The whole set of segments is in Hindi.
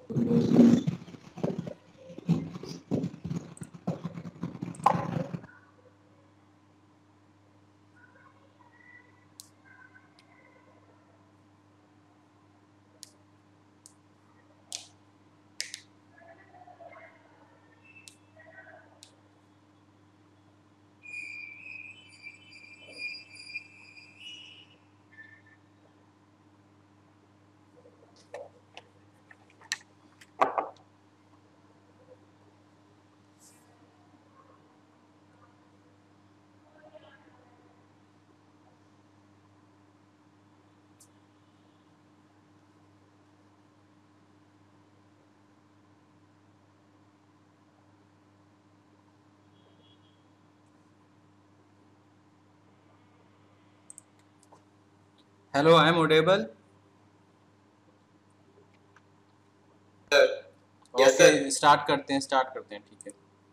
Hello, I am audible? Yes sir. Okay, start करते हैं, ठीक है।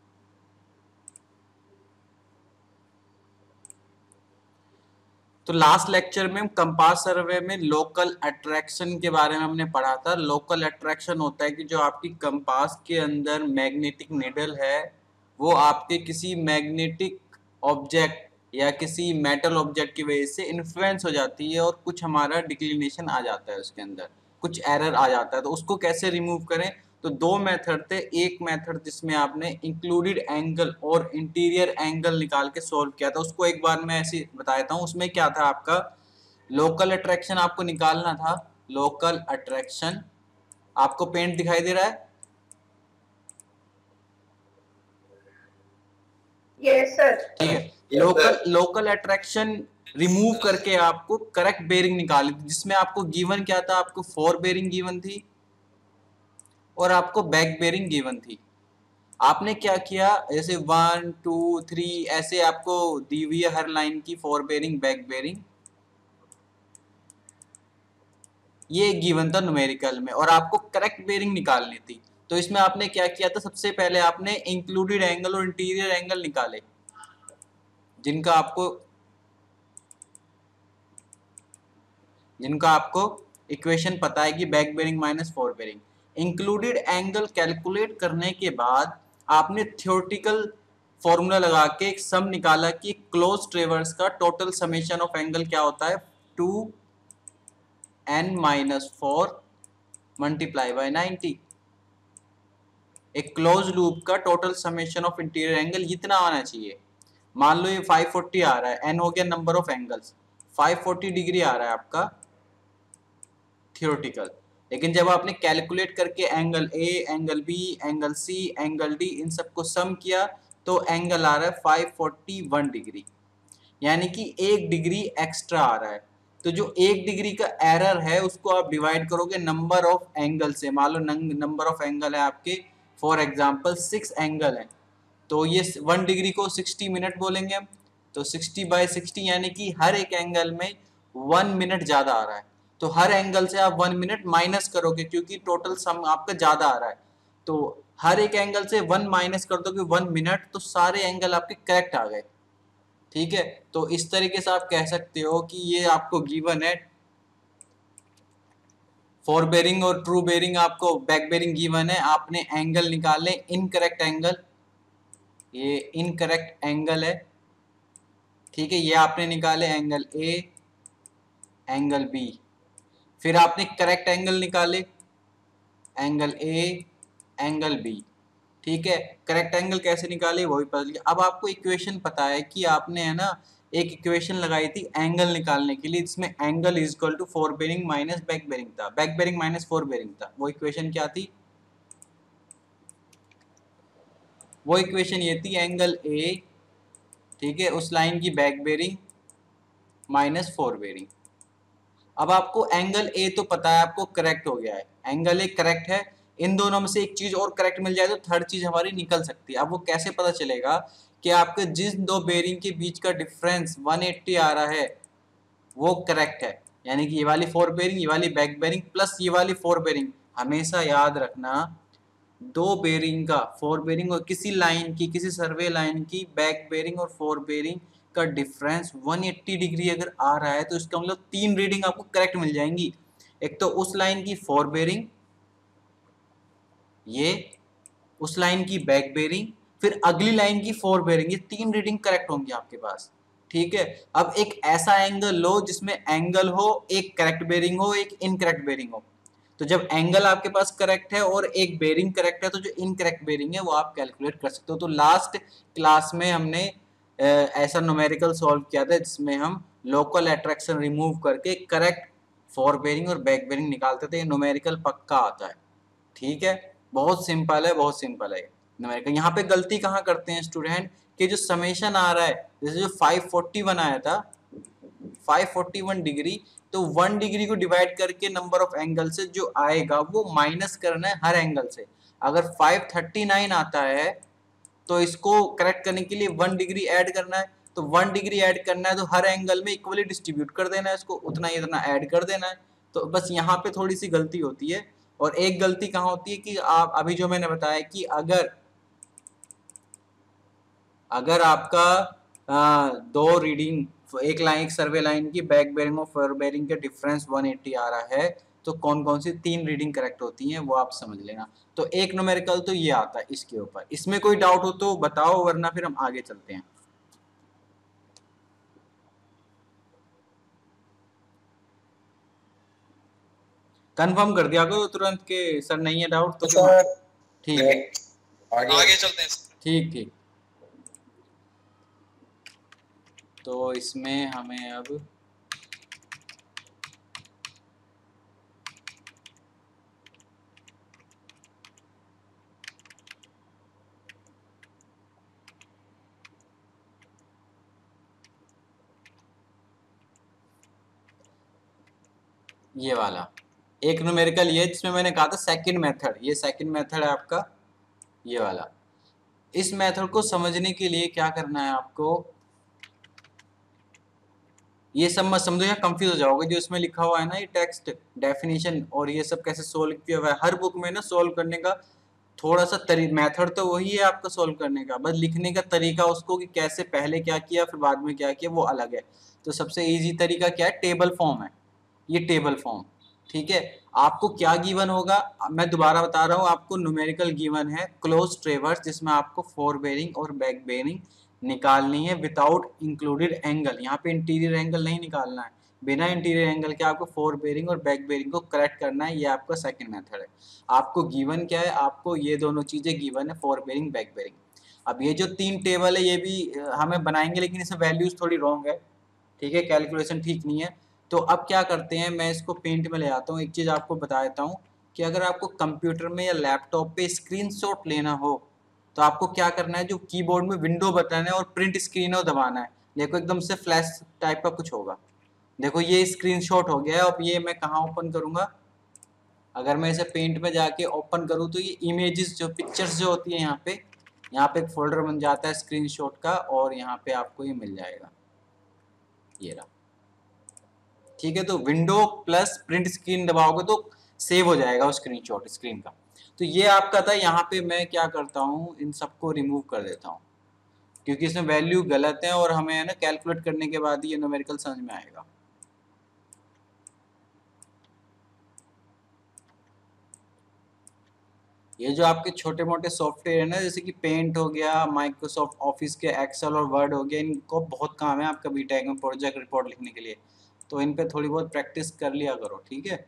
तो लास्ट लेक्चर में कंपास सर्वे में लोकल अट्रैक्शन के बारे में हमने पढ़ा था। लोकल अट्रैक्शन होता है कि जो आपकी कंपास के अंदर मैग्नेटिक निडल है वो आपके किसी मैग्नेटिक ऑब्जेक्ट या किसी मेटल ऑब्जेक्ट की वजह से इन्फ्लुएंस हो जाती है और कुछ हमारा डिक्लिनेशन आ जाता है, उसके अंदर कुछ एरर आ जाता है। तो उसको कैसे रिमूव करें? तो दो मेथड थे। एक मेथड जिसमें आपने इंक्लूडेड एंगल और इंटीरियर एंगल निकाल के सॉल्व किया था, उसको एक बार मैं ऐसे बता देता हूँ। उसमें क्या था, आपका लोकल अट्रैक्शन आपको निकालना था। लोकल अट्रैक्शन आपको पेंट दिखाई दे रहा है? Yes sir. ठीक है। लोकल अट्रैक्शन रिमूव करके आपको करेक्ट बेरिंग निकाली थी, जिसमें आपको गिवन क्या था, आपको फोर बेरिंग गिवन थी और आपको बैक बेरिंग गिवन थी। आपने क्या किया, जैसे 1 2 3 ऐसे आपको दी हुई है हर लाइन की फोर बेरिंग बैक बेरिंग, ये गिवन था न्यूमेरिकल में, और आपको करेक्ट बेरिंग निकालनी थी। तो इसमें आपने क्या किया था, सबसे पहले आपने इंक्लूडेड एंगल और इंटीरियर एंगल निकाले, जिनका आपको इक्वेशन पता है कि back bearing minus fore bearing. Included angle calculate करने के बाद आपने थ्योरेटिकल फॉर्मूला लगा के एक सम निकाला कि क्लोज ट्रेवर्स का टोटल समेशन ऑफ एंगल क्या होता है, 2n-4 मल्टीप्लाई बाय 90। एक क्लोज लूप का total summation of interior angle इतना आना चाहिए। मान लो ये 540 आ रहा है, n हो गया नंबर ऑफ एंगल्स, 540 डिग्री आ रहा है आपका थियोरेटिकल। लेकिन जब आपने कैलकुलेट करके angle A, angle B, angle C, angle D, इन सबको सम किया तो एंगल आ रहा है 541 डिग्री, यानी कि 1 डिग्री एक्स्ट्रा आ रहा है। तो जो 1 डिग्री का एरर है उसको आप डिवाइड करोगे नंबर ऑफ एंगल से। मान लो नंबर ऑफ एंगल है आपके, फॉर एग्जाम्पल 6 एंगल है, तो ये 1 डिग्री को 60 मिनट बोलेंगे हम। तो 60/60 यानी कि हर एक एंगल में 1 मिनट ज्यादा आ रहा है। तो हर एंगल से आप 1 मिनट माइनस करोगे, क्योंकि टोटल सम आपका ज्यादा आ रहा है। तो हर एक एंगल से 1 माइनस कर दोगे 1 मिनट, तो सारे एंगल आपके करेक्ट आ गए। ठीक है, तो इस तरीके से आप कह सकते हो कि ये आपको गिवन है फोर बेरिंग और ट्रू बेरिंग, आपको बैक बेरिंग गिवन है। आपने एंगल निकाले, इनकरेक्ट एंगल, ये इनकरेक्ट एंगल है। ठीक है, ये आपने निकाले एंगल ए, एंगल बी। फिर आपने करेक्ट एंगल निकाले, एंगल ए, एंगल बी। ठीक है, करेक्ट एंगल कैसे निकाले वो भी पता चल गया। अब आपको इक्वेशन पता है कि आपने, है ना, एक इक्वेशन लगाई थी एंगल निकालने के लिए, जिसमें angle is equal to fore bearing minus back bearing था, back bearing minus fore bearing था। वो इक्वेशन क्या थी? वो इक्वेशन ये थी, एंगल ए, ठीक है, उस लाइन की back bearing minus fore bearing. अब आपको एंगल ए तो पता है, आपको करेक्ट हो गया है, एंगल ए करेक्ट है। इन दोनों में से एक चीज और करेक्ट मिल जाए तो थर्ड चीज हमारी निकल सकती है। अब वो कैसे पता चलेगा कि आपके जिन दो बेरिंग के बीच का डिफरेंस 180 आ रहा है वो करेक्ट है, यानी कि ये वाली फोर बेरिंग, ये वाली बैक बेरिंग प्लस ये वाली फोर बेरिंग। हमेशा याद रखना, दो बेरिंग का, फोर बेरिंग और किसी लाइन की, किसी सर्वे लाइन की बैक बेरिंग और फोर बेरिंग का डिफरेंस 180 डिग्री अगर आ रहा है तो इसका मतलब तीन रीडिंग आपको करेक्ट मिल जाएंगी। एक तो उस लाइन की फोर बेरिंग, ये उस लाइन की बैक बेरिंग, फिर अगली लाइन की फोर बेरिंग, ये 3 रीडिंग करेक्ट होंगी आपके पास। ठीक है, अब एक ऐसा एंगल लो जिसमें एंगल हो, एक करेक्ट बेरिंग हो, एक इनकरेक्ट बेरिंग हो। तो जब एंगल आपके पास करेक्ट है और एक बेरिंग करेक्ट है, तो जो इनकरेक्ट बेरिंग है वो आप कैलकुलेट कर सकते हो। तो लास्ट क्लास में हमने ऐसा न्यूमेरिकल सॉल्व किया था जिसमें हम लोकल अट्रैक्शन रिमूव करके करेक्ट फॉर बेरिंग और बैक बेरिंग निकालते थे। न्यूमेरिकल पक्का आता है। ठीक है, बहुत सिंपल है, बहुत सिंपल है न्यूमेरिकल। यहाँ पे गलती कहाँ करते हैं स्टूडेंट, कि जो समेशन आ रहा है, जैसे जो 541 आया था, 541 डिग्री, तो 1 डिग्री को डिवाइड करके नंबर ऑफ एंगल से जो आएगा वो माइनस करना है हर एंगल से। अगर 539 आता है तो इसको करेक्ट करने के लिए 1 डिग्री ऐड करना है, तो 1 डिग्री ऐड करना है तो हर एंगल में इक्वली डिस्ट्रीब्यूट कर देना है, इसको उतना ही इतना ऐड कर देना है। तो बस यहाँ पे थोड़ी सी गलती होती है। और एक गलती कहाँ होती है कि आप अभी जो मैंने बताया कि अगर आपका दो रीडिंग, एक लाइन, एक सर्वे लाइन की बैक बेरिंग और फोर बेरिंग के डिफरेंस 180 आ रहा है, तो कौन कौन सी 3 रीडिंग करेक्ट होती हैं वो आप समझ लेना। तो एक न्यूमेरिकल तो ये आता है इसके ऊपर। इसमें कोई डाउट हो तो बताओ, वरना फिर हम आगे चलते हैं। कंफर्म कर दिया करो तुरंत के सर नहीं है डाउट तो फिर ठीक है, आगे चलते हैं। ठीक ठीक। तो इसमें हमें अब ये वाला एक न्यूमेरिकल ये जिसमें मैंने कहा था सेकंड मेथड, ये सेकंड मेथड है आपका ये वाला। इस मेथड को समझने के लिए क्या करना है आपको, ये सब मत समझो या कंफ्यूज हो जाओगे। जो इसमें लिखा हुआ है ना, ये टेक्स्ट डेफिनेशन और ये सब कैसे सोल्व किया हुआ है, हर बुक में ना सोल्व करने का थोड़ा सा मेथड तो वही है आपका सोल्व करने का, बस लिखने का तरीका उसको कि कैसे पहले क्या किया फिर बाद में क्या किया वो अलग है। तो सबसे इजी तरीका क्या है, टेबल फॉर्म है, ये टेबल फॉर्म। ठीक है, आपको क्या गिवन होगा, मैं दोबारा बता रहा हूँ आपको। न्यूमेरिकल गिवन है क्लोज ट्रेवर्स, जिसमें आपको फोर बेरिंग और बैक बेरिंग निकालनी है विदाउट इंक्लूडेड एंगल। यहाँ पे इंटीरियर एंगल नहीं निकालना है, बिना इंटीरियर एंगल के आपको फोर बेरिंग और बैक बेरिंग को करेक्ट करना है। ये आपका सेकंड मेथड है। आपको गिवन क्या है, आपको ये दोनों चीजें गिवन है, फोर बेरिंग बैक बेरिंग। अब ये जो 3 टेबल है ये भी हमें बनाएंगे, लेकिन इसमें वैल्यूज थोड़ी रॉन्ग है। ठीक है, कैलकुलेशन ठीक नहीं है। तो अब क्या करते हैं, मैं इसको पेंट में ले आता हूँ। एक चीज आपको बता देता हूँ कि अगर आपको कंप्यूटर में या लैपटॉप पे स्क्रीनशॉट लेना हो तो आपको क्या करना है, जो कीबोर्ड में विंडो बटन है और प्रिंट स्क्रीन है वो दबाना है। देखो एकदम से फ्लैश टाइप का कुछ होगा। देखो ये स्क्रीनशॉट हो गया है। अब ये मैं कहाँ ओपन करूंगा, अगर मैं इसे पेंट में जाके ओपन करूँ तो ये इमेजेस जो पिक्चर्स जो होती है यहाँ पे एक फोल्डर बन जाता है स्क्रीनशॉट का, और यहाँ पे आपको ये मिल जाएगा, ये रहा। ठीक है, तो विंडो प्लस प्रिंट स्क्रीन दबाओगे तो सेव हो जाएगा वो स्क्रीनशॉट स्क्रीन का। तो ये आपका था। यहाँ पे मैं क्या करता हूँ, इन सबको रिमूव कर देता हूँ क्योंकि इसमें वैल्यू गलत है और हमें है ना कैलकुलेट करने के बाद ये न्यूमेरिकल समझ में आएगा। ये जो आपके छोटे मोटे सॉफ्टवेयर है ना, जैसे कि पेंट हो गया, माइक्रोसॉफ्ट ऑफिस के एक्सेल और वर्ड हो गया, इनको बहुत काम है आपका बीटेक में प्रोजेक्ट रिपोर्ट लिखने के लिए। तो इन पे थोड़ी बहुत प्रैक्टिस कर लिया करो। ठीक है,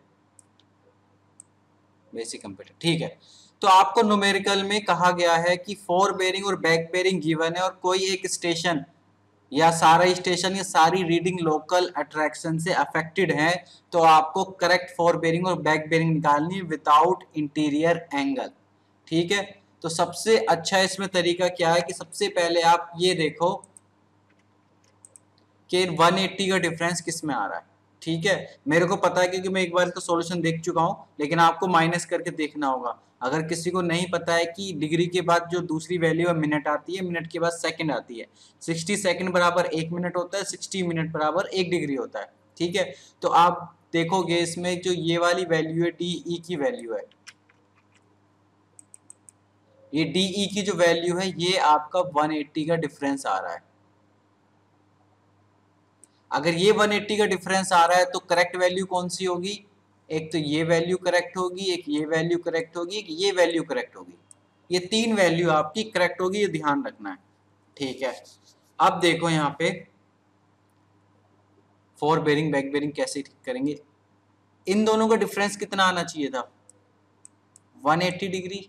बेसिक कंप्यूटर। ठीक है, तो आपको न्यूमेरिकल में कहा गया है कि फोर बेरिंग और बैक बेरिंग गिवन है और कोई एक स्टेशन या सारा स्टेशन या सारी रीडिंग लोकल अट्रैक्शन से अफेक्टेड है, तो आपको करेक्ट फोर बेरिंग और बैक बेरिंग निकालनी है विदाउट इंटीरियर एंगल। ठीक है, तो सबसे अच्छा इसमें तरीका क्या है कि सबसे पहले आप ये देखो कि 180 का डिफरेंस किस में आ रहा है। ठीक है, मेरे को पता है क्योंकि मैं एक बार इसका सॉल्यूशन देख चुका हूं, लेकिन आपको माइनस करके देखना होगा। अगर किसी को नहीं पता है कि डिग्री के बाद जो दूसरी वैल्यू है मिनट आती है, मिनट के बाद सेकंड आती है, 60 सेकंड बराबर 1 मिनट होता है, 60 मिनट बराबर 1 डिग्री होता है। ठीक है, तो आप देखोगे इसमें जो ये वाली वैल्यू है DE की वैल्यू है, ये DE की जो वैल्यू है ये आपका 180 का डिफरेंस आ रहा है। अगर ये 180 का डिफरेंस आ रहा है तो करेक्ट वैल्यू कौन सी होगी, एक तो ये वैल्यू करेक्ट होगी, एक ये वैल्यू करेक्ट होगी, एक ये वैल्यू करेक्ट होगी। ये 3 वैल्यू आपकी करेक्ट होगी, ये ध्यान रखना है, ठीक है। अब देखो यहाँ पे फोर बेरिंग बैक बेरिंग कैसे ठीक करेंगे। इन दोनों का डिफरेंस कितना आना चाहिए था, 180 डिग्री,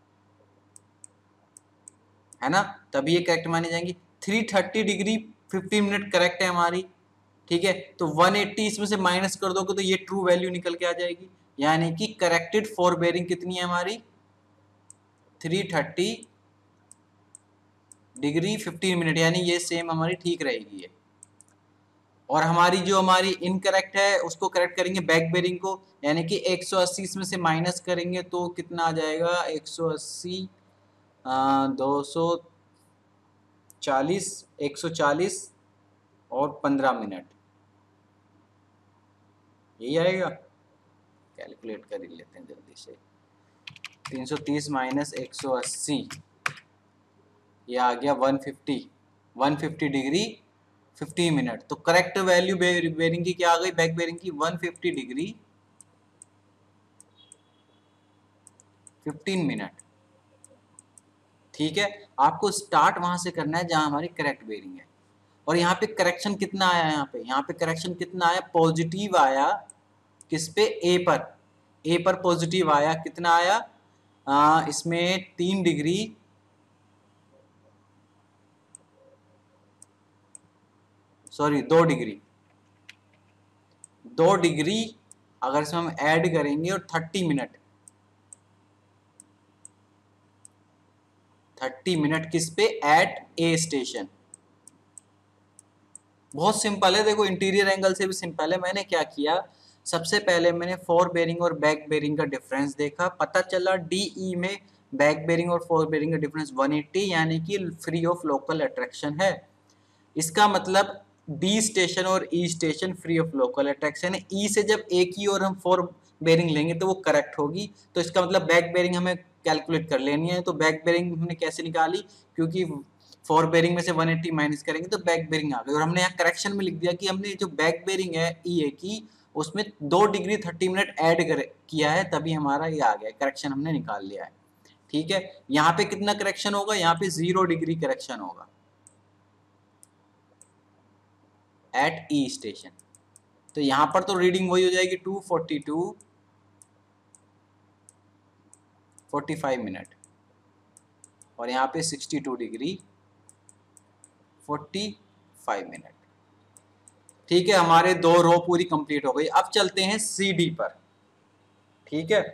है ना, तभी ये करेक्ट मानी जाएंगी। 330 डिग्री 15 मिनट करेक्ट है हमारी, ठीक है। तो 180 इसमें से माइनस कर दोगे तो ये ट्रू वैल्यू निकल के आ जाएगी, यानी कि करेक्टेड फोर बेरिंग कितनी है हमारी, 330 डिग्री 15 मिनट, यानी ये सेम हमारी ठीक रहेगी ये। और हमारी जो हमारी इनकरेक्ट है उसको करेक्ट करेंगे बैक बेरिंग को, यानी कि 180 इसमें से माइनस करेंगे तो कितना आ जाएगा, 180 240 140 और 15 मिनट, यही आएगा। कैलकुलेट कर ही लेते हैं जल्दी से, 330 माइनस 180, ये आ गया 150 डिग्री 50 मिनट। तो करेक्ट वैल्यू बेरिंग की क्या आ गई, बैक बेरिंग की, 150 डिग्री 15 मिनट, ठीक है। आपको स्टार्ट वहां से करना है जहां हमारी करेक्ट बेरिंग है। और यहाँ पे करेक्शन कितना आया, यहाँ पे करेक्शन कितना आया, पॉजिटिव आया, किस पे, ए पर पॉजिटिव आया, कितना आया, इसमें 3 डिग्री, सॉरी 2 डिग्री, 2 डिग्री अगर इसमें हम ऐड करेंगे और 30 मिनट, 30 मिनट किस पे, एट ए स्टेशन। बहुत सिंपल है, देखो इंटीरियर एंगल से भी सिंपल है। मैंने क्या किया, सबसे पहले मैंने फोर बेरिंग और बैक बेरिंग का डिफरेंस देखा, पता चला डीई में बैक बेरिंग और फोर बेरिंग का डिफरेंस 180, यानी कि फ्री ऑफ लोकल अट्रैक्शन है। इसका मतलब डी स्टेशन और E station free of local attraction है। ई से जब एक ही और हम फोर बेरिंग लेंगे तो वो करेक्ट होगी, तो इसका मतलब बैक बेरिंग हमें कैलकुलेट कर लेनी है। तो बैक बेरिंग हमने कैसे निकाली, क्योंकि फोर बेरिंग में से 180 माइनस करेंगे तो बैक बेरिंग आ गई। और हमने यहाँ करेक्शन में लिख दिया कि हमने जो बैक बेरिंग है ई ए की, उसमें 2 डिग्री 30 मिनट ऐड किया है, तभी हमारा ये आ गया, करेक्शन हमने निकाल लिया है, ठीक है। यहाँ पे कितना करेक्शन होगा, यहाँ पे 0 डिग्री करेक्शन होगा एट ई स्टेशन। तो यहाँ पर तो रीडिंग वही हो जाएगी 242 45 मिनट, और यहाँ पे 62 डिग्री 45 मिनट, ठीक है। हमारे 2 रो पूरी कंप्लीट हो गई। अब चलते हैं सी डी पर, ठीक है।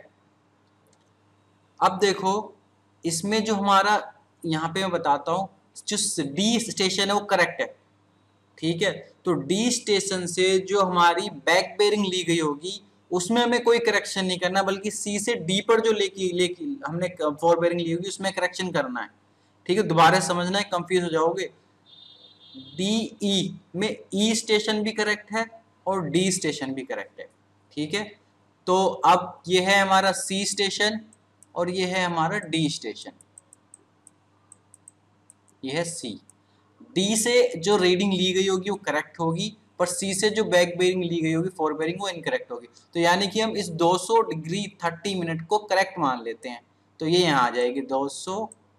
अब देखो इसमें जो हमारा, यहाँ पे मैं बताता हूँ, जो डी स्टेशन है वो करेक्ट है, ठीक है। तो डी स्टेशन से जो हमारी बैक बेरिंग ली गई होगी उसमें हमें कोई करेक्शन नहीं करना, बल्कि सी से डी पर जो लेकी हमने फोर बेरिंग ली होगी उसमें करेक्शन करना है, ठीक है। दोबारा समझना है, कंफ्यूज हो जाओगे। डी ई में ई स्टेशन भी करेक्ट है और डी स्टेशन भी करेक्ट है, ठीक है। तो अब ये है हमारा सी स्टेशन और ये है हमारा डी स्टेशन, ये है सी। डी से जो रीडिंग ली गई होगी वो करेक्ट होगी, पर सी से जो बैक बेरिंग ली गई होगी फोर बेरिंग वो इनकरेक्ट होगी। तो यानी कि हम इस 200 डिग्री 30 मिनट को करेक्ट मान लेते हैं, तो ये यहाँ आ जाएगी 200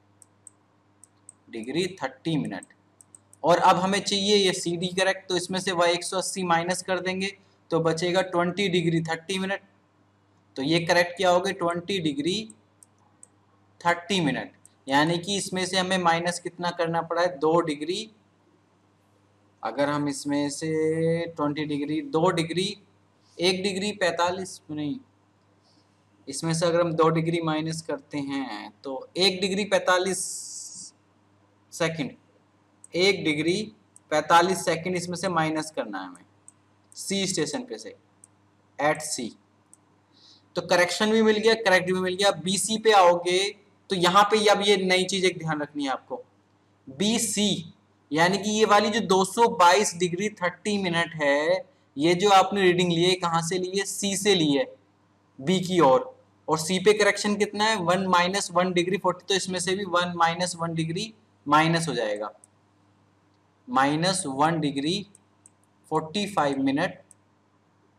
डिग्री 30 मिनट। और अब हमें चाहिए ये सी डी करेक्ट, तो इसमें से वह 180 माइनस कर देंगे तो बचेगा 20 डिग्री 30 मिनट। तो ये करेक्ट क्या हो गए, 20 डिग्री 30 मिनट, यानी कि इसमें से हमें माइनस कितना करना पड़ा है, 2 डिग्री। अगर हम इसमें से 20 डिग्री 2 डिग्री 1 डिग्री 45 नहीं, इसमें से अगर हम 2 डिग्री माइनस करते हैं तो 1 डिग्री 45 सेकंड, 1 डिग्री 45 सेकंड इसमें से माइनस करना है हमें सी स्टेशन पे से, एट सी। तो करेक्शन भी मिल गया, करेक्ट भी मिल गया। बीसी पे आओगे तो यहाँ पे अब ये नई चीज एक ध्यान रखनी है आपको, बीसी यानी कि ये वाली जो 222 डिग्री 30 मिनट है, ये जो आपने रीडिंग ली है कहाँ से ली है, सी से ली है, बी की ओर। और सी पे करेक्शन कितना है, 1 माइनस 1 डिग्री 40, तो इसमें से भी 1 माइनस 1 डिग्री माइनस हो जाएगा, माइनस 1 डिग्री 45 मिनट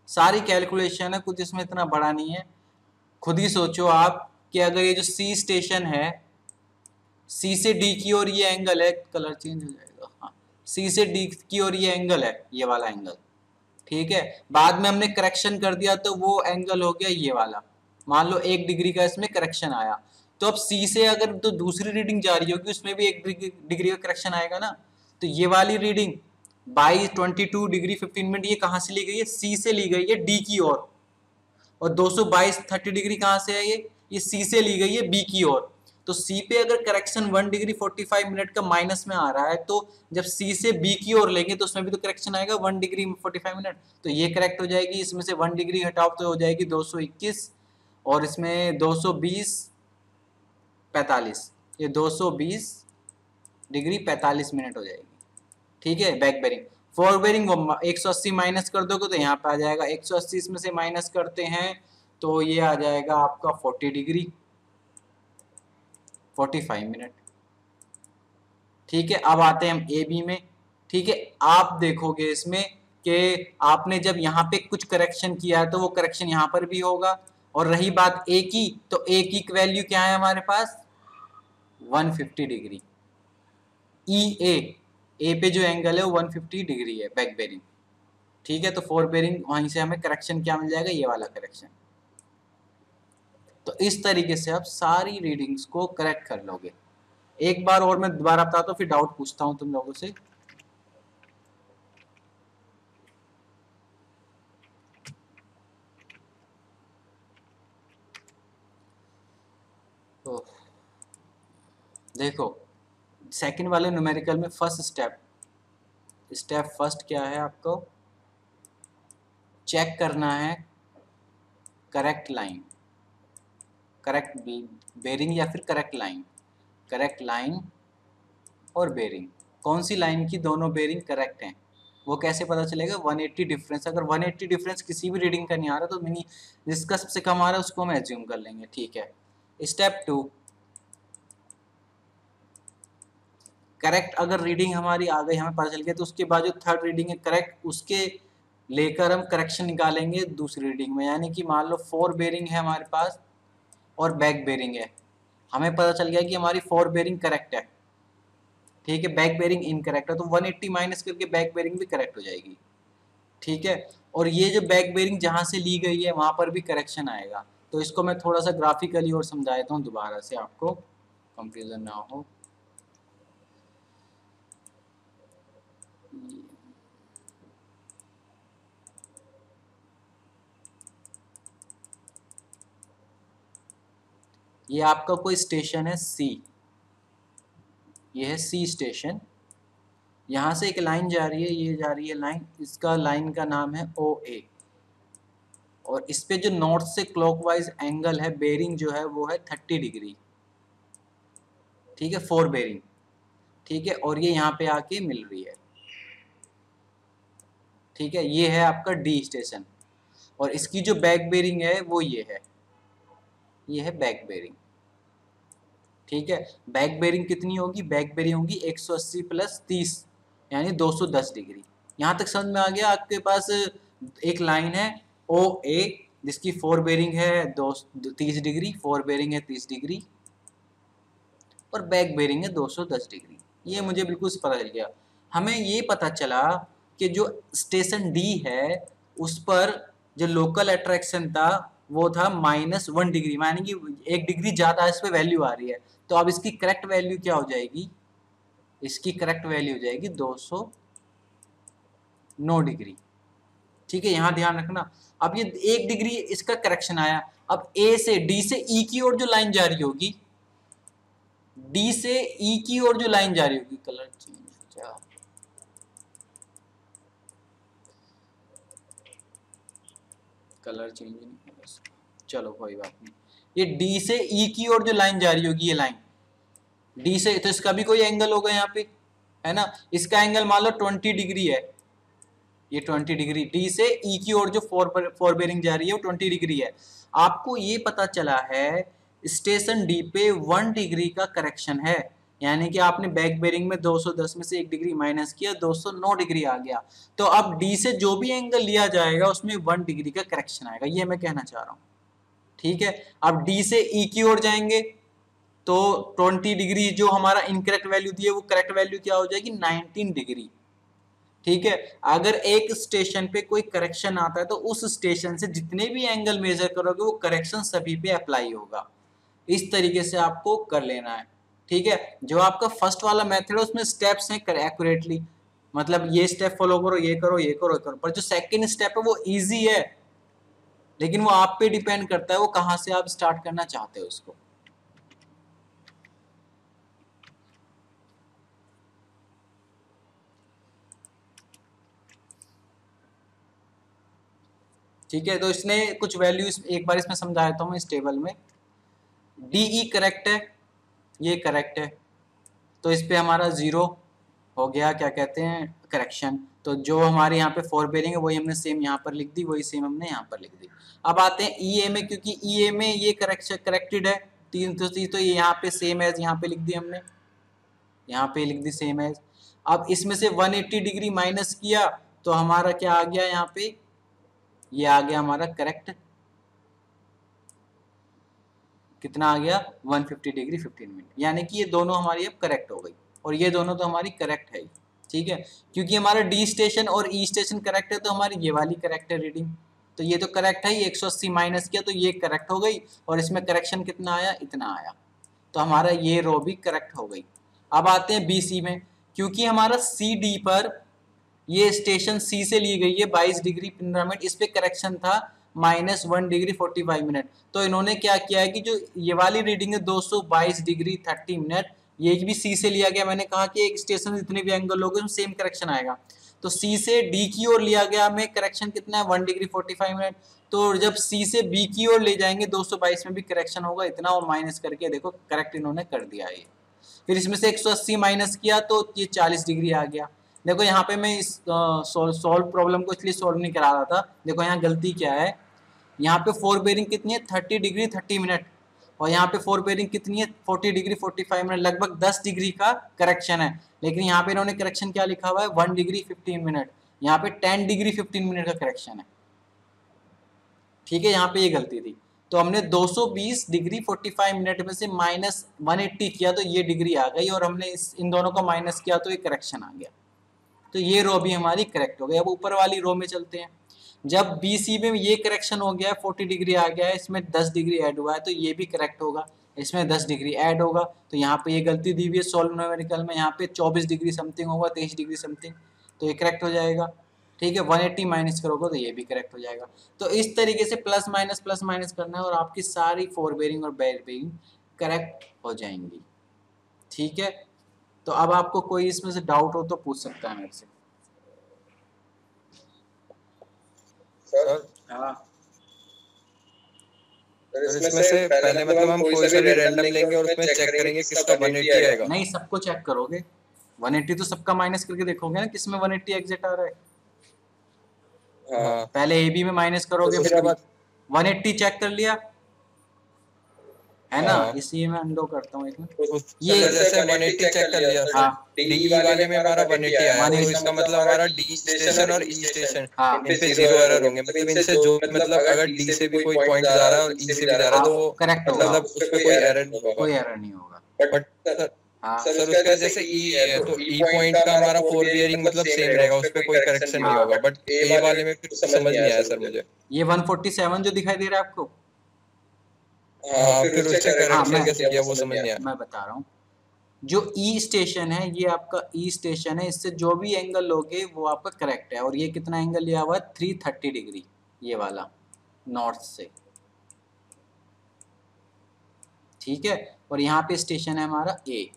सारी कैलकुलेशन है, कुछ इसमें इतना बड़ा नहीं है। खुद ही सोचो आप कि अगर ये जो सी स्टेशन है, सी से डी की ओर ये एंगल है, कलर चेंज हो जाएगा, हाँ, सी से डी की ओर ये एंगल है, ये वाला एंगल, ठीक है। बाद में हमने करेक्शन कर दिया तो वो एंगल हो गया ये वाला, मान लो 1 डिग्री का इसमें करेक्शन आया। तो अब सी से अगर तो दूसरी रीडिंग जा रही होगी उसमें भी 1 डिग्री का करेक्शन आएगा ना। तो ये वाली रीडिंग 22 डिग्री 15 मिनट ये कहाँ से ली गई है, सी से ली गई है डी की ओर। और 222 30 डिग्री कहाँ से है, ये सी से ली गई है बी की ओर। तो सी पे अगर करेक्शन 1 डिग्री 45 मिनट का माइनस में आ रहा है, तो जब सी से बी की ओर लेंगे तो उसमें भी तो करेक्शन आएगा 1 डिग्री 45 मिनट, तो ये करेक्ट हो जाएगी। इसमें से 1 डिग्री हटाओ तो हो जाएगी 221, और इसमें 220 45, ये 220 डिग्री 45 मिनट हो जाएगी, ठीक है। Back bearing, fore bearing 180 minus कर दोगे तो यहाँ पे आ जाएगा 180, इसमें से माइनस करते हैं तो ये आ जाएगा आपका 40 डिग्री 45 मिनट, ठीक है। अब आते हैं हम ए बी में, ठीक है। आप देखोगे इसमें कि आपने जब यहाँ पे कुछ करेक्शन किया है तो वो करेक्शन यहाँ पर भी होगा। और रही बात ए की, तो ए की वैल्यू क्या है हमारे पास 150 डिग्री। ए पे जो एंगल है वो 150 डिग्री है बैक बेरिंग, ठीक है। तो फोर बेरिंग वहीं से हमें करेक्शन क्या मिल जाएगा, ये वाला करेक्शन। तो इस तरीके से आप सारी रीडिंग्स को करेक्ट कर लोगे। एक बार और मैं दोबारा बताता हूँ, फिर डाउट पूछता हूँ तुम लोगों से। तो देखो सेकंड वाले न्यूमेरिकल में फर्स्ट स्टेप फर्स्ट क्या है, आपको चेक करना है करेक्ट लाइन, करेक्ट बेरिंग या फिर करेक्ट लाइन और बेरिंग, कौन सी लाइन की दोनों बेरिंग करेक्ट हैं। वो कैसे पता चलेगा, 180 डिफरेंस, अगर 180 डिफरेंस किसी भी रीडिंग का नहीं आ रहा तो मिनी जिसका सबसे कम आ रहा है उसको हम एज्यूम कर लेंगे, ठीक है। स्टेप 2, करेक्ट अगर रीडिंग हमारी आ गई, हमें पता चल गया, तो उसके बाद जो थर्ड रीडिंग है करेक्ट, उसके लेकर हम करेक्शन निकालेंगे दूसरी रीडिंग में। यानी कि मान लो 4 बेरिंग है हमारे पास और बैक बेरिंग है, हमें पता चल गया कि हमारी 4 बेरिंग करेक्ट है, ठीक है, बैक बेरिंग इनकरेक्ट है, तो 180 माइनस करके बैक बेरिंग भी करेक्ट हो जाएगी, ठीक है। और ये जो बैक बेरिंग जहाँ से ली गई है वहाँ पर भी करेक्शन आएगा। तो इसको मैं थोड़ा सा ग्राफिकली और समझा देता हूँ दोबारा से, आपको कंफ्यूजन ना हो। ये आपका कोई स्टेशन है सी, ये है सी स्टेशन, यहाँ से एक लाइन जा रही है, ये जा रही है लाइन, इसका लाइन का नाम है ओ ए, और इस पे जो नॉर्थ से क्लॉकवाइज एंगल है बेरिंग जो है वो है 30 डिग्री, ठीक है, 4 बेरिंग, ठीक है। और ये यहाँ पे आके मिल रही है, ठीक है, ये है आपका डी स्टेशन। और इसकी जो बैक बेरिंग है वो ये है बैक बेरिंग, ठीक है। बैक बेरिंग कितनी होगी, बैक बेरिंग होगी 180 प्लस 30 यानी 210 डिग्री। यहाँ तक समझ में आ गया। आपके पास एक लाइन है ओ ए जिसकी 4 बेरिंग है 30 डिग्री, 4 बेरिंग है 30 डिग्री और बैक बेरिंग है 210 डिग्री। ये मुझे बिल्कुल पता चल गया। हमें ये पता चला कि जो स्टेशन डी है उस पर जो लोकल अट्रैक्शन था वो था -1 डिग्री, मानी कि 1 डिग्री ज़्यादा इस पर वैल्यू आ रही है। तो अब इसकी करेक्ट वैल्यू क्या हो जाएगी, इसकी करेक्ट वैल्यू हो जाएगी 209 डिग्री, ठीक है। यहाँ ध्यान रखना। अब ये 1 डिग्री इसका करेक्शन आया, अब ए से डी से ई की ओर जो लाइन जा रही होगी, डी से ई की ओर जो लाइन जा रही होगी, कलर चेंज हो जाए, कलर चेंज नहीं होगा, चलो कोई बात नहीं। ये डी से ई की ओर जो लाइन जा रही होगी, ये लाइन डी से, तो इसका भी कोई एंगल होगा यहाँ पे, है ना। इसका एंगल मान लो 20 डिग्री है, ये 20 डिग्री, डी से ई की ओर जो फोर बेरिंग जा रही है वो 20 डिग्री है। आपको ये पता चला है स्टेशन डी पे 1 डिग्री का करेक्शन है, यानी कि आपने बैक बेरिंग में 210 में से 1 डिग्री माइनस किया, 209 डिग्री आ गया। तो अब डी से जो भी एंगल लिया जाएगा उसमें 1 डिग्री का करेक्शन आएगा, ये मैं कहना चाह रहा हूँ। ठीक है, अब डी से ई की ओर जाएंगे तो 20 डिग्री जो हमारा इनकरेक्ट वैल्यू थी वो करेक्ट वैल्यू क्या हो जाएगी 19 डिग्री। ठीक है, अगर एक स्टेशन पे कोई करेक्शन आता है तो उस स्टेशन से जितने भी एंगल मेजर करोगे वो करेक्शन सभी पे अप्लाई होगा। इस तरीके से आपको कर लेना है। ठीक है, जो आपका फर्स्ट वाला मेथड है उसमें स्टेप्स हैं एक्यूरेटली, मतलब ये स्टेप फॉलो करो, ये करो, ये करो, ये करो, पर जो सेकंड स्टेप है वो इजी है, लेकिन वो आप पे डिपेंड करता है वो कहां से आप स्टार्ट करना चाहते हो उसको। ठीक है, तो इसने कुछ वैल्यूज एक बार इसमें समझा देता हूं मैं इस टेबल में। डीई करेक्ट है, ये करेक्ट है, तो इस पे हमारा 0 हो गया, क्या कहते हैं, करेक्शन। तो जो हमारे यहाँ पे फोर बेरिंग है वही हमने सेम यहाँ पर लिख दी, वही सेम हमने यहाँ पर लिख दी। अब आते हैं ईए में, क्योंकि ईए में ये करेक्शन करेक्टेड है, तीन तो ये यहाँ पे सेम एज यहाँ पे लिख दी हमने, यहाँ पे लिख दी सेम एज। अब इसमें से 180 डिग्री माइनस किया तो हमारा क्या आ गया, यहाँ पे ये आ गया हमारा करेक्ट, कितना आ गया 150 डिग्री 15 मिनट, यानी कि ये दोनों हमारी अब करेक्ट हो गई, और ये दोनों तो हमारी करेक्ट है। ठीक है, क्योंकि हमारा डी स्टेशन और ई स्टेशन करेक्ट है तो हमारी ये वाली करेक्ट है रीडिंग, तो ये तो करेक्ट है ही। 180 माइनस किया तो ये करेक्ट हो गई, और इसमें करेक्शन कितना आया, इतना आया, तो हमारा ये रो भी करेक्ट हो गई। अब आते हैं बी सी में, क्योंकि हमारा सी डी पर ये स्टेशन सी से ली गई है 22 डिग्री 15 मिनट, इस पे करेक्शन था -1 डिग्री 45 मिनट, तो इन्होंने क्या किया है कि जो ये वाली रीडिंग है 222 डिग्री 30 मिनट, ये भी सी से लिया गया। मैंने कहा कि एक स्टेशन से जितने भी एंगल होंगे उसमें सेम करेक्शन आएगा, तो सी से डी की ओर लिया गया में करेक्शन कितना है 1 डिग्री 45 मिनट, तो जब सी से बी की ओर ले जाएंगे 222 में भी करेक्शन होगा इतना, और माइनस करके देखो करेक्ट इन्होंने कर दिया ये। फिर इसमें से 180 माइनस किया तो ये 40 डिग्री आ गया। देखो यहाँ पे मैं इस सॉल्व प्रॉब्लम को इसलिए सॉल्व नहीं करा रहा था, देखो यहाँ गलती क्या है, यहाँ पे फोर बेरिंग कितनी है 30 डिग्री 30 मिनट, और यहाँ पे फोर बेरिंग कितनी है 40 डिग्री 45 मिनट, लगभग 10 डिग्री का करेक्शन है। लेकिन यहाँ पे इन्होंने करेक्शन क्या लिखा हुआ है 1 डिग्री 15 मिनट, यहाँ पे 10 डिग्री 15 मिनट का करेक्शन है। ठीक है, यहाँ पे ये गलती थी, तो हमने 220 डिग्री 45 मिनट में से -180 किया तो ये डिग्री आ गई, और हमने इन दोनों को माइनस किया तो ये करेक्शन आ गया, तो ये रो भी हमारी करेक्ट हो गई। अब ऊपर वाली रो में चलते हैं, जब बी सी में ये करेक्शन हो गया है 40 डिग्री आ गया है, इसमें 10 डिग्री ऐड हुआ है तो ये भी करेक्ट होगा, इसमें 10 डिग्री ऐड होगा, तो यहाँ पे ये गलती दी हुई है सॉल्व न्यूमेरिकल में, यहाँ पे 24 डिग्री समथिंग होगा, 23 डिग्री समथिंग, तो ये करेक्ट हो जाएगा। ठीक है, 180 माइनस करोगे तो ये भी करेक्ट हो जाएगा। तो इस तरीके से प्लस माइनस करना है और आपकी सारी फोर बेरिंग और बैक बेरिंग करेक्ट हो जाएंगी। ठीक है, तो अब आपको कोई इसमें से डाउट हो तो पूछ सकता है मेरे से। सर हाँ, इसमें से पहले मतलब हम कोई सा भी रैंडम लेंगे और उसमें चेक करेंगे किसका 180 आएगा। नहीं, सबको चेक करोगे, 180 तो सबका माइनस करके देखोगे ना किसमें 180 एग्जिट आ रहा है। हाँ, पहले ए बी में माइनस करोगे, फिर 180 चेक कर लिया है ना, इसलिए मैं अनडो करता हूँ एक मिनट। ये जैसे 180 चेक कर लिया, हाँ, डी वाले में हमारा 180 आया, तो इसका मतलब हमारा डी स्टेशन और ई स्टेशन हाँ, इन पे 0 एरर होंगे, मतलब इनसे जो मतलब अगर डी से भी कोई पॉइंट जा रहा है और ई से भी जा रहा है तो वो करेक्ट होगा, मतलब उस पे कोई एरर नहीं होगा। कोई एरर नहीं होगा। बट सर उसका जैसे ई है तो ई पॉइंट का हमारा फोर बियरिंग मतलब सेम रहेगा, उस पे कोई करेक्शन नहीं होगा, बट ए वाले में फिर समझ नहीं आया सर मुझे। ये 147 जो दिखाई दे रहा है आपको, हाँ, फिर उससे करेक्शन कैसे किया वो समझ नहीं आया। मैं बता रहा हूँ, जो ई स्टेशन है ये आपका ई स्टेशन है, इससे जो भी एंगल लोगे वो आपका करेक्ट है, और ये कितना एंगल लिया हुआ है 330 डिग्री, ये वाला नॉर्थ से। ठीक है, और यहाँ पे स्टेशन है हमारा ए,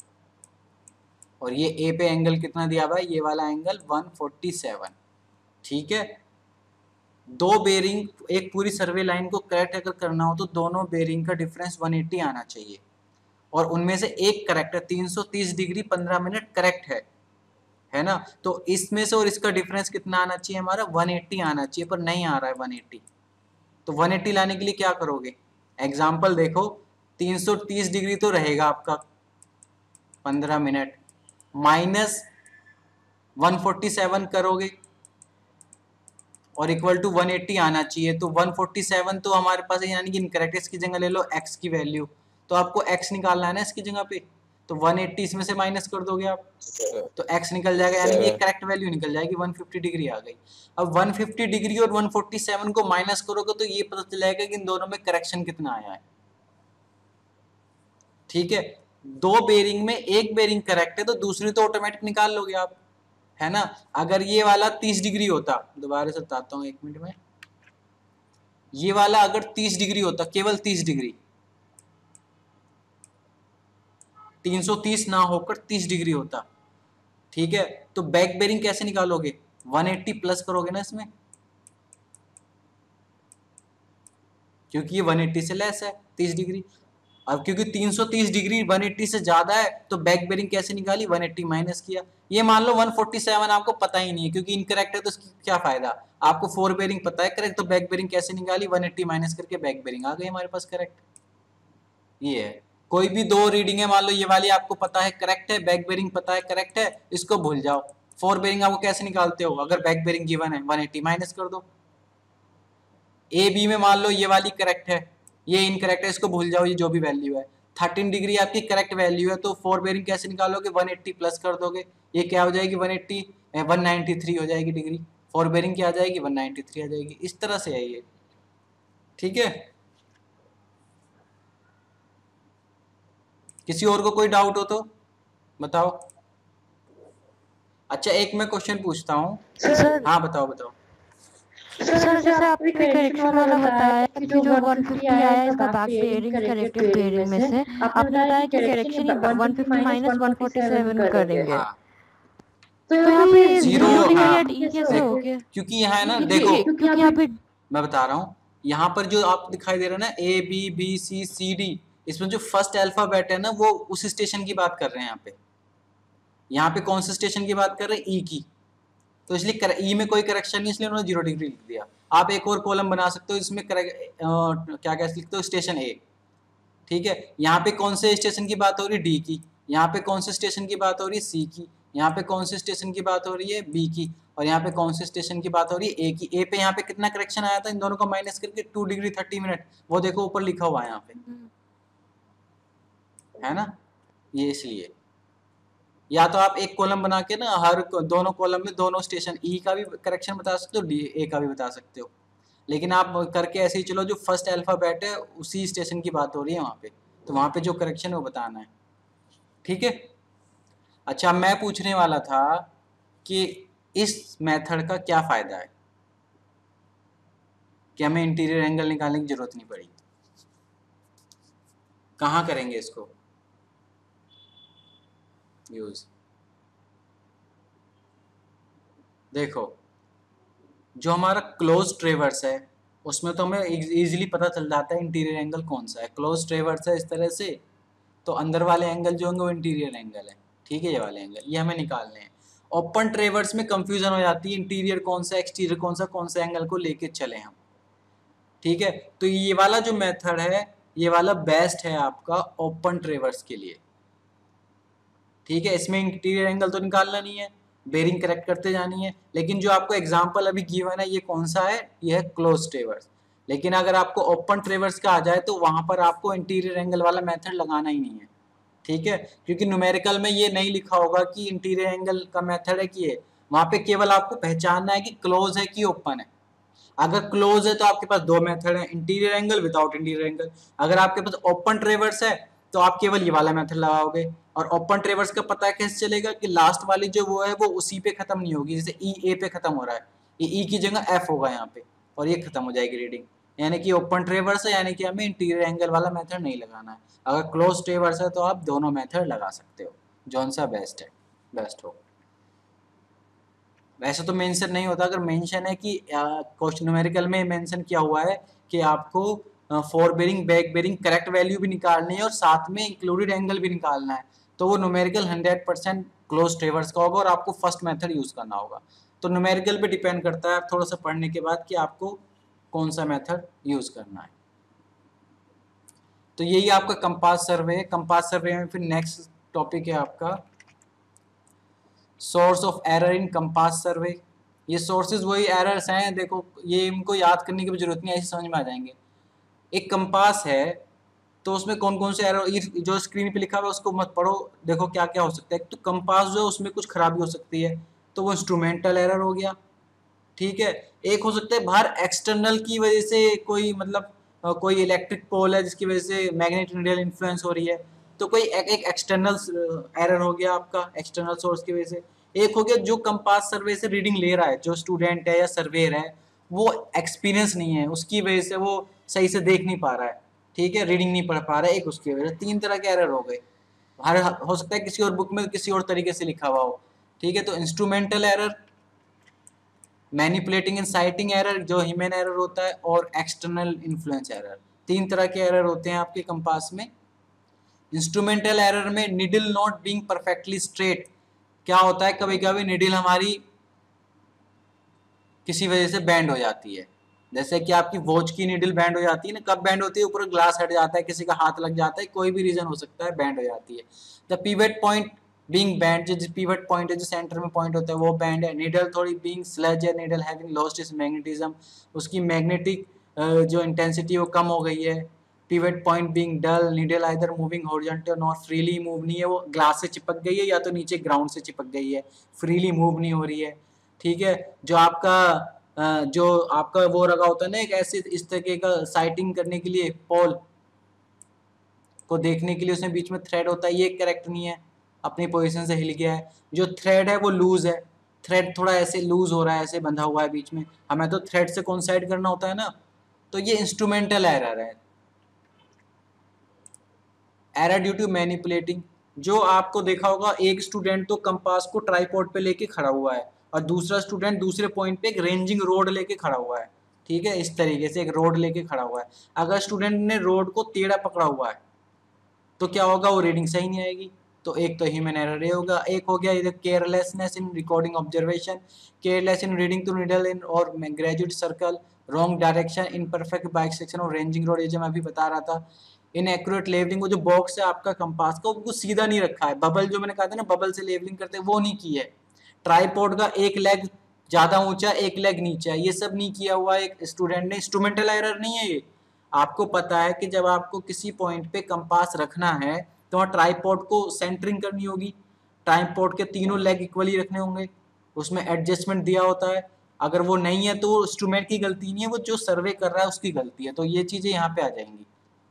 और ये ए पे एंगल कितना दिया हुआ है, ये वाला एंगल 147। ठीक है, दो बेरिंग, एक पूरी सर्वे लाइन को करेक्ट अगर करना हो तो दोनों बेरिंग का डिफरेंस 180 आना चाहिए, और उनमें से एक करेक्ट है, 330 डिग्री 15 मिनट करेक्ट है ना, तो इसमें से और इसका डिफरेंस कितना आना चाहिए हमारा 180 आना चाहिए, पर नहीं आ रहा है 180, तो 180 लाने के लिए क्या करोगे, एग्जाम्पल देखो, 330 डिग्री तो रहेगा आपका, 15 मिनट माइनस 147 करोगे और इक्वल टू 180 आना चाहिए। तो 147 तो हमारे पास है, यानी कि इनकरेक्ट। इसकी जगह ले लो x की वैल्यू, तो आपको x निकालना है ना इसकी जगह पे, तो 180 इसमें से माइनस कर दोगे आप, तो x निकल जाएगा, यानी कि ये करेक्ट वैल्यू निकल जाएगी, 150 डिग्री आ गई। अब 150 डिग्री और 147 को माइनस करोगे तो ये पता चल जाएगा कि इन दोनों में करेक्शन कितना आया है। ठीक है, दो बेरिंग में एक बेरिंग करेक्ट है तो दूसरी तो ऑटोमेटिक निकाल लोगे आप, है ना। अगर ये वाला 30 डिग्री होता, दोबारा से बताता हूँ 1 मिनट में, ये वाला अगर 30 डिग्री होता, केवल 30 डिग्री, 330 ना होकर 30 डिग्री होता, ठीक है, तो बैक बेरिंग कैसे निकालोगे, 180 प्लस करोगे ना इसमें, क्योंकि ये 180 से लेस है 30 डिग्री। अब क्योंकि 330 डिग्री 180 से ज्यादा है तो बैक बेरिंग कैसे निकाली, 180 माइनस किया। ये मान लो 147 आपको पता ही नहीं है क्योंकि इनकरेक्ट है, तो इसकी क्या फायदा, आपको 4 बेरिंग पता है करेक्ट, तो बैक बेरिंग कैसे निकाली, 180 माइनस करके बैक बेरिंग आ गई हमारे पास करेक्ट। ये है, कोई भी दो रीडिंग है, मान लो ये वाली आपको पता है करेक्ट है, बैक बेरिंग पता है करेक्ट है, इसको भूल जाओ। 4 बेरिंग आपको कैसे निकालते हो, अगर बैक बेरिंग गिवन है 180 माइनस कर दो। ए बी में मान लो ये वाली करेक्ट है, ये इनकरेक्ट है, इसको भूल जाओ, ये जो भी वैल्यू है। 13 डिग्री आपकी करेक्ट वैल्यू है, तो 4 बेरिंग कैसे निकालोगे, 180 प्लस कर दोगे, ये क्या हो जाएगी 180 193 हो जाएगी डिग्री, 4 बेरिंग क्या आ जाएगी 193 आ जाएगी। इस तरह से है ये, ठीक है। किसी और को कोई डाउट हो तो बताओ। अच्छा एक मैं क्वेश्चन पूछता हूँ, हाँ बताओ बताओ। सर जैसे आपने करेक्शन वाला बताया कि जो 150 आया इसका बैक बेयरिंग करेक्टिव बेयरिंग में से, आपने बताया कि करेक्शन 150 माइनस 147 करेंगे, हाँ, तो यहाँ पे जीरो, जीरो डिग्री हाँ, एट ई कैसे हो गया, क्योंकि यहाँ है ना, देखो क्योंकि यहाँ पे मैं बता रहा हूँ, यहाँ पर जो आप दिखाई दे रहा है ना A B B C C D, इसमें जो फर्स्ट अल्फाबेट है ना वो उस स्टेशन की बात कर रहे हैं। यहाँ पे कौन से स्टेशन की बात कर रहे हैं, ई की, तो इसलिए ई में कोई करेक्शन नहीं, इसलिए उन्होंने 0 डिग्री लिख दिया। आप एक और कॉलम बना सकते हो, इसमें क्या क्या लिखते हो, स्टेशन ए, ठीक है। यहाँ पे कौन से स्टेशन की बात हो रही है, डी की, यहाँ पे कौन से स्टेशन की बात हो रही है, सी की, यहाँ पे कौन से स्टेशन की बात हो रही है, बी की, और यहाँ पे कौन से स्टेशन की बात हो रही है, ए की। ए पे यहाँ पे कितना करेक्शन आया था, इन दोनों को माइनस करके 2 डिग्री 30 मिनट, वो देखो ऊपर लिखा हुआ है यहाँ पे, है ना, ये इसलिए। या तो आप एक कॉलम बना के ना हर दोनों कॉलम में दोनों स्टेशन, ई का भी करेक्शन बता सकते हो, डी ए का भी बता सकते हो, लेकिन आप करके ऐसे ही चलो जो फर्स्ट अल्फाबेट है उसी स्टेशन की बात हो रही है वहाँ पे, तो वहाँ पे जो करेक्शन है वो बताना है, ठीक है। अच्छा मैं पूछने वाला था कि इस मेथड का क्या फायदा है, कि हमें इंटीरियर एंगल निकालने की जरूरत नहीं पड़ी, कहाँ करेंगे इसको यूज। देखो जो हमारा क्लोज ट्रेवर्स है उसमें तो हमें इजीली पता चल जाता है इंटीरियर एंगल कौन सा है। क्लोज ट्रेवर्स है इस तरह से, तो अंदर वाले एंगल जो होंगे वो इंटीरियर एंगल है, ठीक है, ये वाले एंगल ये हमें निकालने हैं। ओपन ट्रेवर्स में कंफ्यूजन हो जाती है, इंटीरियर कौन सा एक्सटीरियर कौन सा एंगल को लेके चले हम, ठीक है। तो ये वाला जो मेथड है ये वाला बेस्ट है आपका ओपन ट्रेवर्स के लिए, ठीक है। इसमें इंटीरियर एंगल तो निकालना नहीं है, बेरिंग करेक्ट करते जानी है। लेकिन जो आपको एग्जांपल अभी गिवन है ये कौन सा है, ये है क्लोज ट्रेवर्स। लेकिन अगर आपको ओपन ट्रेवर्स का आ जाए तो वहां पर आपको इंटीरियर एंगल वाला मेथड लगाना ही नहीं है, ठीक है, क्योंकि न्यूमेरिकल में ये नहीं लिखा होगा कि इंटीरियर एंगल का मेथड है कि ये, वहां पे केवल आपको पहचानना है कि क्लोज है कि ओपन है। अगर क्लोज है तो आपके पास दो मेथड है, interior angle without interior angle. अगर आपके पास ओपन ट्रेवर्स है तो आप केवल ये वाला मेथड लगाओगे, और ओपन ट्रेवर्स का पता कैसे चलेगा कि लास्ट वाली जो वो है वो उसी पे खत्म नहीं होगी, जैसे ई ए पे खत्म हो रहा है, ये ई की जगह एफ होगा यहाँ पे और ये खत्म हो जाएगी रीडिंग, यानी कि ओपन ट्रेवर्स है, यानी कि हमें इंटीरियर एंगल वाला मेथड नहीं लगाना है। अगर क्लोज ट्रेवर्स है तो आप दोनों मेथड लगा सकते हो, जौन सा बेस्ट हो। वैसे तो मेंशन नहीं होता, अगर मेंशन है कि क्वेश्चन न्यूमेरिकल में मेंशन किया हुआ है कि आपको fore bearing back bearing correct value भी निकालनी है और साथ में इंक्लूडेड एंगल भी निकालना है, तो वो न्यूमेरिकल 100% क्लोज ट्रेवर्स का होगा और आपको फर्स्ट मेथड यूज करना होगा। तो न्यूमेरिकल पे डिपेंड करता है थोड़ा सा पढ़ने के बाद कि आपको कौन सा मेथड यूज करना है। तो यही आपका कंपास सर्वे है। कंपास सर्वे में फिर नेक्स्ट टॉपिक है आपका source of error in compass survey. ये सोर्सेज वही एरर्स हैं, देखो ये इनको याद करने की भी जरूरत नहीं है, ऐसे समझ में आ जाएंगे। एक कंपास है तो उसमें कौन कौन से एरर, जो स्क्रीन पे लिखा हुआ है उसको मत पढ़ो, देखो क्या क्या हो सकता है। तो कंपास जो है उसमें कुछ खराबी हो सकती है, तो वो इंस्ट्रूमेंटल एरर हो गया, ठीक है। एक हो सकता है बाहर एक्सटर्नल की वजह से कोई मतलब कोई इलेक्ट्रिक पोल है जिसकी वजह से मैग्नेटिक नीडल इन्फ्लुएंस हो रही है, तो कोई एक एक्सटर्नल एरर हो गया आपका एक्सटर्नल सोर्स की वजह से। एक हो गया जो कंपास सर्वे से रीडिंग ले रहा है, जो स्टूडेंट है या सर्वेयर है वो एक्सपीरियंस नहीं है, उसकी वजह से वो सही से देख नहीं पा रहा है, ठीक है, रीडिंग नहीं पढ़ पा रहा है, एक उसकी वजह से। 3 तरह के एरर हो गए। हर हो सकता है किसी और बुक में किसी और तरीके से लिखा हुआ हो, ठीक है। तो instrumental error, manipulating and sighting error जो ह्यूमन एरर होता है, और एक्सटर्नल इन्फ्लुएंस एरर। 3 तरह के एरर होते हैं आपके कंपास में। इंस्ट्रूमेंटल एरर में needle not being perfectly straight, क्या होता है कभी कभी निडल हमारी किसी वजह से बैंड हो जाती है, जैसे कि आपकी वॉच की निडल बैंड हो जाती है ना, कब बैंड होती है, ऊपर ग्लास हट जाता है, किसी का हाथ लग जाता है, कोई भी रीजन हो सकता है, बैंड हो जाती है। The pivot point being bend, जो पिवट पॉइंट है जो सेंटर में पॉइंट होता है वो बैंड है। निडल थोड़ी बीइंग स्लज है, needle having lost its magnetism, उसकी मैग्नेटिक जो इंटेंसिटी वो कम हो गई है। Pivot point being dull, needle either moving horizontal not freely move नहीं है, वो ग्लास से चिपक गई है या तो नीचे ग्राउंड से चिपक गई है, फ्रीली मूव नहीं हो रही है, ठीक है। जो आपका वो लगा होता है ना एक ऐसे इस तरीके का साइटिंग करने के लिए, पोल को देखने के लिए उसमें बीच में थ्रेड होता है, ये करेक्ट नहीं है, अपनी पोजीशन से हिल गया है। जो थ्रेड है वो लूज है, थ्रेड थोड़ा ऐसे लूज हो रहा है, ऐसे बंधा हुआ है बीच में, हमें तो थ्रेड से कोइंसाइड करना होता है ना, तो ये इंस्ट्रूमेंटल एरर है। एरर ड्यू टू मैनिपुलेटिंग, जो आपको देखा होगा एक स्टूडेंट तो कंपास को ट्राइपॉड पे लेके खड़ा हुआ है और दूसरा स्टूडेंट दूसरे पॉइंट पे एक रेंजिंग रोड लेके खड़ा हुआ है, ठीक है, इस तरीके से एक रोड लेके खड़ा हुआ है। अगर स्टूडेंट ने रोड को टेढ़ा पकड़ा हुआ है तो क्या होगा, वो रीडिंग सही नहीं आएगी। तो एक तो ह्यूमन एरर ये होगा। एक हो गया इधर carelessness in recording observation, careless in reading to needle in और graduate circle, wrong direction, imperfect bisection और रेंजिंग रोड, ये जो मैं अभी बता रहा था। इनएक्यूरेट लेवलिंग, वो जो बॉक्स है आपका कंपास का वो सीधा नहीं रखा है, बबल जो मैंने कहा था ना बबल से लेवलिंग करते हैं वो नहीं की है। ट्राइपॉड का एक लेग ज्यादा ऊंचा एक लेग नीचा, ये सब नहीं किया हुआ एक स्टूडेंट ने। इंस्ट्रूमेंटल एरर नहीं है ये। आपको पता है कि जब आपको किसी पॉइंट पे कंपास रखना है तो वहाँ ट्राइपॉड को सेंटरिंग करनी होगी, ट्राइपॉड के तीनों लेग इक्वली रखने होंगे, उसमें एडजस्टमेंट दिया होता है। अगर वो नहीं है तो वो इंस्ट्रूमेंट की गलती नहीं है, वो जो सर्वे कर रहा है उसकी गलती है। तो ये चीजें यहाँ पे आ जाएंगी।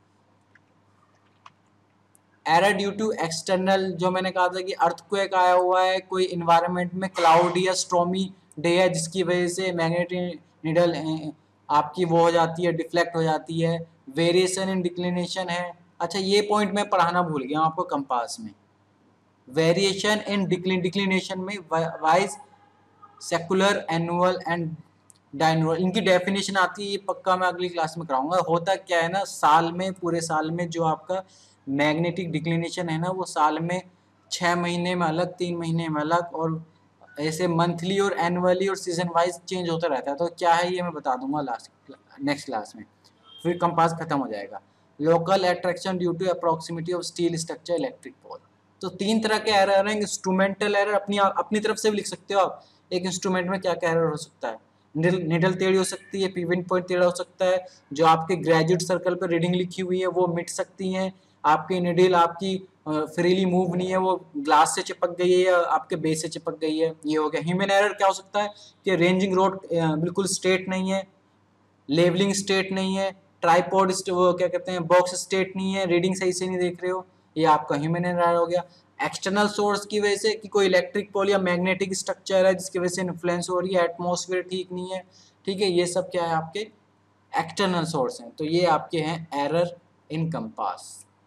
एरर ड्यू टू एक्सटर्नल, जो मैंने कहा था कि अर्थक्वेक आया हुआ है, कोई इन्वायरमेंट में क्लाउडी या स्ट्रॉमी डे है जिसकी वजह से मैग्नेटिक नीडल आपकी वो हो जाती है, डिफ्लेक्ट हो जाती है। वेरिएशन इन डिक्लिनेशन है। अच्छा ये पॉइंट मैं पढ़ाना भूल गया हूँ आपको कंपास में। वेरिएशन इन डिक्लिनेशन में वाइज, सेकुलर, एनुअल एंड डायनुअल, इनकी डेफिनेशन आती है, ये पक्का मैं अगली क्लास में कराऊंगा। होता क्या है ना, साल में पूरे साल में जो आपका मैग्नेटिक डिक्लिनेशन है ना वो साल में 6 महीने में अलग, 3 महीने में अलग, और ऐसे मंथली और एनुअली और सीजन वाइज चेंज होता रहता है। तो क्या है ये मैं बता दूंगा नेक्स्ट क्लास में, फिर कंपास खत्म हो जाएगा। Local attraction due to proximity of steel structure, electric pole. तो 3 तरह के एरर हैं। इंस्ट्रूमेंटल एरर अपनी तरफ से भी लिख सकते हो आप, एक इंस्ट्रूमेंट में क्या क्या एरर हो सकता है। निडल टेढ़ी हो सकती है, पिवट पॉइंट टेढ़ा हो सकता है, जो आपके ग्रेजुएट सर्कल पर रीडिंग लिखी हुई है वो मिट सकती हैं, आपकी निडल आपकी फ्रीली मूव नहीं है, वो ग्लास से चिपक गई है या आपके बेस से चिपक गई है, ये हो गया। ह्यूमन एरर क्या हो सकता है कि रेंजिंग रोड बिल्कुल स्ट्रेट नहीं है, लेवलिंग स्ट्रेट नहीं है, ट्राइपॉड वो क्या कहते हैं बॉक्स स्ट्रेट नहीं है, रीडिंग सही से नहीं देख रहे हो, ये आपका ह्यूमन एरर हो गया। एक्सटर्नल सोर्स की वजह से कि कोई इलेक्ट्रिक पोल या मैग्नेटिक स्ट्रक्चर है जिसकी वजह से इन्फ्लुएंस हो रही है, एटमॉस्फेयर ठीक नहीं है, ठीक है, ये सब क्या है आपके एक्सटर्नल सोर्स हैं। तो ये आपके हैं एरर इन कंपास।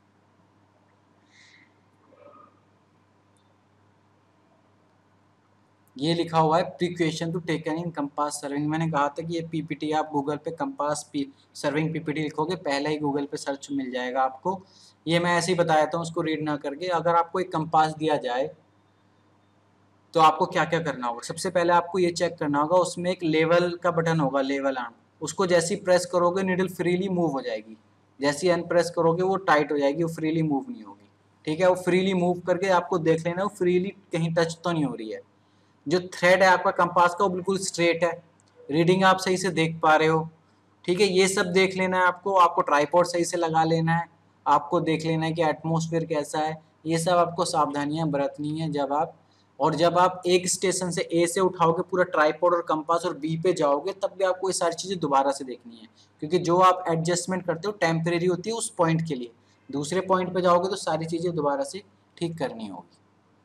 ये लिखा हुआ है precaution to taken in compass surveying. मैंने कहा था कि ये पीपीटी आप गूगल पे कंपास सर्विंग पीपीटी लिखोगे पहले ही गूगल पे सर्च मिल जाएगा आपको। ये मैं ऐसे ही बताया था, उसको रीड ना करके। अगर आपको एक कंपास दिया जाए तो आपको क्या क्या करना होगा, सबसे पहले आपको ये चेक करना होगा उसमें एक लेवल का बटन होगा, लेवल आर्म, उसको जैसे ही प्रेस करोगे नीडल फ्रीली मूव हो जाएगी, जैसे ही अनप्रेस करोगे वो टाइट हो जाएगी, वो फ्रीली मूव नहीं होगी, ठीक है, वो फ्रीली मूव करके आपको देख लेना वो फ्रीली कहीं टच तो नहीं हो रही है। जो थ्रेड है आपका कंपास का वो बिल्कुल स्ट्रेट है, रीडिंग आप सही से देख पा रहे हो। ठीक है, ये सब देख लेना है आपको। आपको ट्राइपॉड सही से लगा लेना है, आपको देख लेना है कि एटमॉस्फेयर कैसा है। ये सब आपको सावधानियां बरतनी है जब आप एक स्टेशन से ए से उठाओगे पूरा ट्राइपॉड और कंपास और बी पे जाओगे, तब भी आपको ये सारी चीज़ें दोबारा से देखनी है, क्योंकि जो आप एडजस्टमेंट करते हो टेम्परेरी होती है उस पॉइंट के लिए। दूसरे पॉइंट पे जाओगे तो सारी चीज़ें दोबारा से ठीक करनी होगी।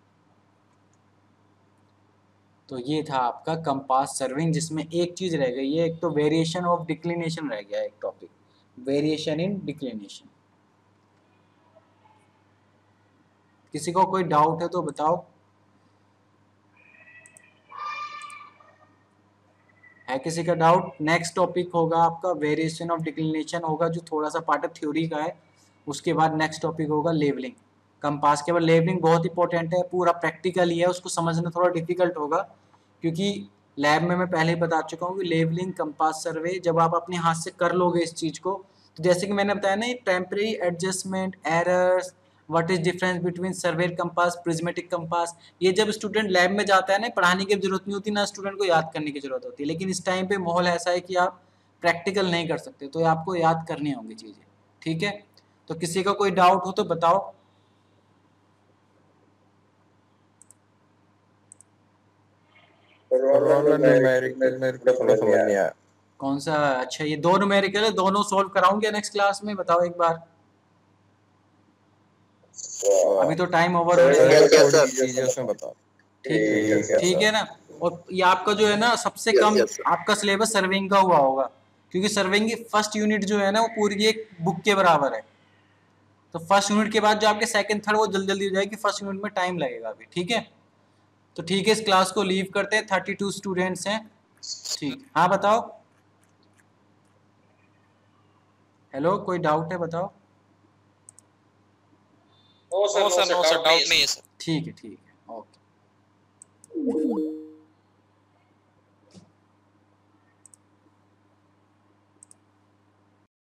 तो ये था आपका कंपास सर्विंग, जिसमें एक चीज़ रह गई है, एक तो वेरिएशन ऑफ डिक्लिनेशन रह गया है, एक टॉपिक वेरिएशन इन डिक्लिनेशन। किसी को कोई डाउट है तो बताओ, है किसी का डाउट? नेक्स्ट टॉपिक होगा आपका वेरिएशन ऑफ डिक्लिनेशन होगा, जो थोड़ा सा पार्ट ऑफ थ्योरी का है। उसके बाद नेक्स्ट टॉपिक होगा लेवलिंग। कंपास के बाद लेवलिंग बहुत इंपॉर्टेंट है, पूरा प्रैक्टिकल ही है, उसको समझना थोड़ा डिफिकल्ट होगा, क्योंकि लैब में मैं पहले ही बता चुका हूँ कि लेवलिंग कंपास सर्वे जब आप अपने हाथ से कर लोगे इस चीज़ को, तो जैसे कि मैंने बताया ना, temporary adjustment, errors, what is difference between surveyor compass, prismatic compass, ये जब स्टूडेंट लैब में जाता है ना, पढ़ाने की जरूरत नहीं होती, ना स्टूडेंट को याद करने की जरूरत होती है। लेकिन इस टाइम पे माहौल ऐसा है कि आप प्रैक्टिकल नहीं कर सकते, तो आपको याद करनी होंगी चीज़ें। ठीक है, तो किसी का कोई डाउट हो तो बताओ। कौन सा? अच्छा, ये दो न्यूमेरिकल है, दोनों सॉल्व कराऊंगे नेक्स्ट क्लास में, बताओ एक बार। अभी तो टाइम ओवर हो रहा है। ठीक है ना। और ये आपका जो है ना, सबसे कम आपका सिलेबस सर्विंग का हुआ होगा, क्योंकि सर्विंग की फर्स्ट यूनिट जो है ना वो पूरी एक बुक के बराबर है। तो फर्स्ट यूनिट के बाद जो आपके सेकंड थर्ड वो जल्दी जल्दी हो जाएगी, फर्स्ट यूनिट में टाइम लगेगा अभी। ठीक है, तो ठीक है, इस क्लास को लीव करते हैं, 32 स्टूडेंट्स हैं। ठीक, हाँ बताओ। हेलो, कोई डाउट है बताओ। नो सर, डाउट नहीं है सर। ठीक है, ओके।